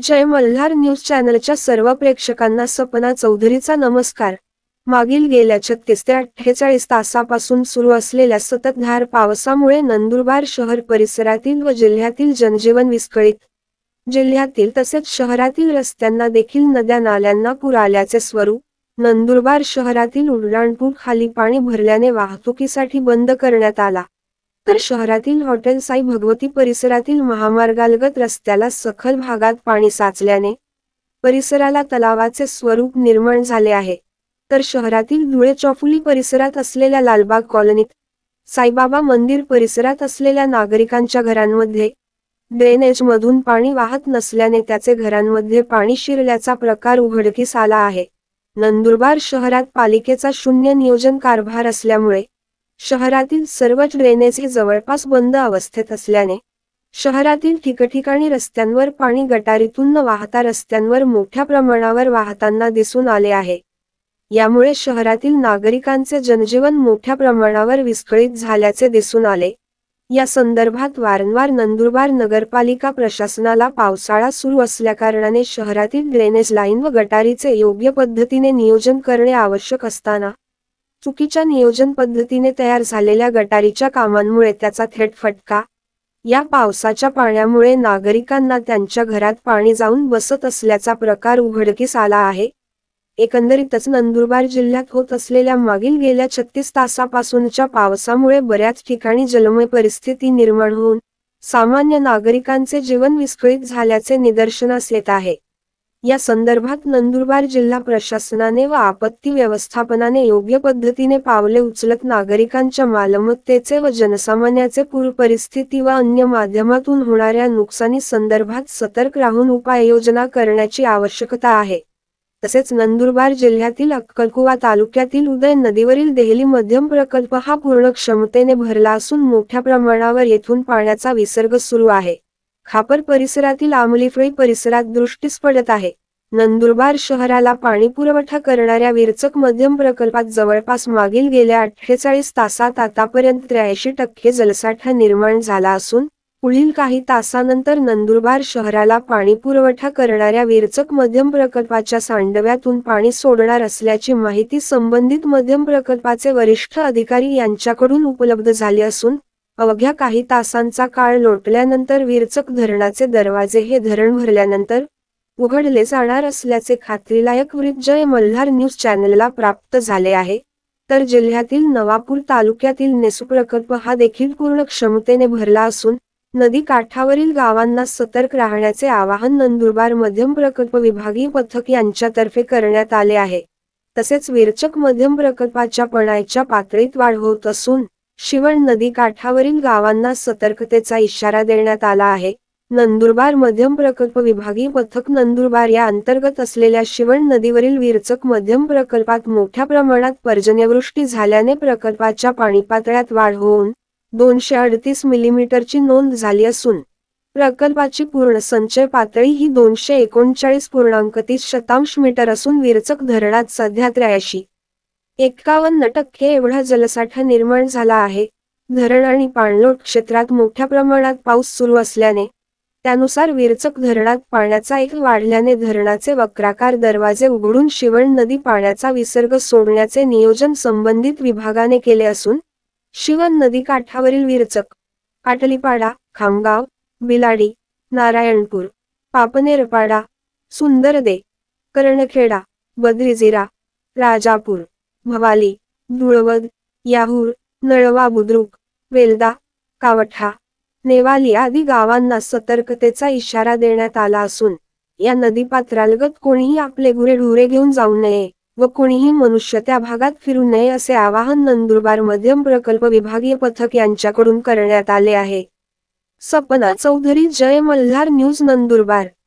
जय Malhar news चॅनलच्या सर्व प्रेक्षकांना सपना चौधरीचा नमस्कार। मागील गेल्या 36 ते 48 तासापासून सुरू असलेल्या सततधार पावसामुळे नंदुरबार शहर परिसरातील व जिल्ह्यातील जनजीवन विस्कळीत। जिल्ह्यातील तसेच शहरातील रस्त्यांना देखील नद्या नाल्यांना पूर आल्याचे स्वरूप। नंदुरबार शहरातील उड्डाणपूल खाली पाणी भरल्याने वाहतुकीसाठी बंद करण्यात आला, तर शहरातील हॉटेल साई भगवती परिसरातील महामार्गालगत रस्त्याला सखल भागात पाणी साचल्याने परिसराला तलावाचे स्वरूप निर्माण झाले आहे। तर शहरातील धुळे चौफुली परिसरात असलेल्या लालबाग कॉलनीत, साईबाबा मंदिर परिसरात असलेल्या नागरिकांच्या घरांमध्ये ड्रेनेजमधून पाणी वाहत नसल्याने त्याचे घरांमध्ये पाणी शिरल्याचा प्रकार उघडकीस आला आहे। नंदुरबार शहरात पालिकेचा शून्य नियोजन कारभार असल्यामुळे शहरातील सर्वच ड्रेनेज हे जवळपास बंद अवस्थेत असल्याने शहरातील ठिकठिकाणी रस्त्यांवर पाणी गटारीतून न वाहता रस्त्यांवर मोठ्या प्रमाणावर वाहताना दिसून आले आहे। यामुळे शहरातील नागरिकांचे जनजीवन मोठ्या प्रमाणावर विस्कळीत झाल्याचे दिसून आले। या संदर्भात वारंवार नंदुरबार नगरपालिका प्रशासनाला पावसाळा सुरू असल्याकारणाने शहरातील ड्रेनेज लाईन व गटारीचे योग्य पद्धतीने नियोजन करणे आवश्यक असताना चुकीच्या नियोजन पद्धतीने तयार झालेल्या गटारीच्या कामांमुळे त्याचा थेट फटका या पावसाच्या पाण्यामुळे नागरिकांना त्यांच्या घरात पाणी जाऊन बसत असल्याचा प्रकार उघडकीस आला आहे। एकंदरीतच नंदुरबार जिल्ह्यात होत असलेल्या मागील गेल्या 36 तासापासूनच्या पावसामुळे बऱ्याच ठिकाणी जलमय परिस्थिती निर्माण होऊन सामान्य नागरिकांचे जीवन विस्कळीत झाल्याचे निदर्शनास येत आहे। या संदर्भात नंदुरबार जिल्हा प्रशासनाने व आपत्ती व्यवस्थापनाने योग्य पद्धतीने पावले उचलत नागरिकांच्या मालमत्तेचे व जनसामान्याचे पूर परिस्थिती व अन्य माध्यमातून होणाऱ्या नुकसानी संदर्भात सतर्क राहून उपाययोजना करण्याची आवश्यकता आहे। तसेच नंदुरबार जिल्ह्यातील अक्कलकुवा तालुक्यातील उदय नदीवरील देहली मध्यम प्रकल्प हा पूर्ण क्षमतेने भरला असून मोठ्या प्रमाणावर येथून पाण्याचा विसर्ग सुरू आहे। खापर परिसरातील आमलीफळी परिसरात दृष्टीस पडत आहे। नंदुरबार शहराला पाणी पुरवठा करणाऱ्या विरचक मध्यम प्रकल्पात जवळपास मागील गेल्या 48 तासात आतापर्यंत 83% जलसाठा निर्माण झाला असून पुढील काही तासानंतर नंदुरबार शहराला पाणी पुरवठा करणाऱ्या विरचक मध्यम प्रकल्पाच्या सांडव्यातून पाणी सोडणार असल्याची माहिती संबंधित मध्यम प्रकल्पाचे वरिष्ठ अधिकारी यांच्याकडून उपलब्ध झाली असून अवघ्या काही तासांचा काळ लोटल्यानंतर विरचक धरणाचे दरवाजे हे धरण भरल्यानंतर उघडले जाणार असल्याचे खात्रीलायक वृत्त जय मल्हार न्यूज चॅनलला प्राप्त झाले आहे। तर जिल्ह्यातील नवापूर तालुक्यातील नेसू प्रकल्प हा देखील पूर्ण क्षमतेने भरला असून नदी काठावरील गावांना सतर्क राहण्याचे आवाहन नंदुरबार मध्यम प्रकल्प विभागीय पथक यांच्यातर्फे करण्यात आले आहे। तसेच विरचक मध्यम प्रकल्पाच्या पाण्याच्या पातळीत वाढ होत असून शिवण नदी काठावरील गावांना सतर्कतेचा इशारा देण्यात आला आहे। नंदुरबार मध्यम प्रकल्प विभागीय पथक नंदुरबार या अंतर्गत असलेल्या शिवण नदीवरील विरचक मध्यम प्रकल्पात मोठ्या प्रमाणात पर्जन्यवृष्टी झाल्याने प्रकल्पाच्या पाणीपातळ्यात वाढ होऊन 238 मिलीमीटरची नोंद झाली असून प्रकल्पाची पूर्ण संचय पातळी ही 239.30 मीटर असून विरचक धरणात सध्या 53% एवढा जलसाठा निर्माण झाला आहे। धरण आणि पाणलोट क्षेत्रात मोठ्या प्रमाणात पाऊस सुरू असल्याने त्यानुसार विरचक धरणात पाण्याचा एक वाढल्याने धरणाचे वक्राकार दरवाजे उघडून शिवण नदी पाण्याचा विसर्ग सोडण्याचे नियोजन संबंधित विभागाने केले असून शिवण नदी काठावरील विरचक, काटलीपाडा, खामगाव, बिलाडी, नारायणपूर, पापनेरपाडा, सुंदरदे, करणखेडा, बद्रीझिरा, राजापूर, भवाली, धुळवद, याहूर, नळवा बुद्रुक, वेल्दा, कावठा, नेवाली आदी गावांना सतर्कतेचा इशारा देण्यात आला असून या नदीपात्रालगत कोणीही आपले गुरेढोरे घेऊन जाऊ नये व कोणीही मनुष्य त्या भागात फिरू नये असे आवाहन नंदुरबार मध्यम प्रकल्प विभागीय पथक यांच्याकडून करण्यात आले आहे। सपना चौधरी, जय मल्हार न्यूज, नंदुरबार।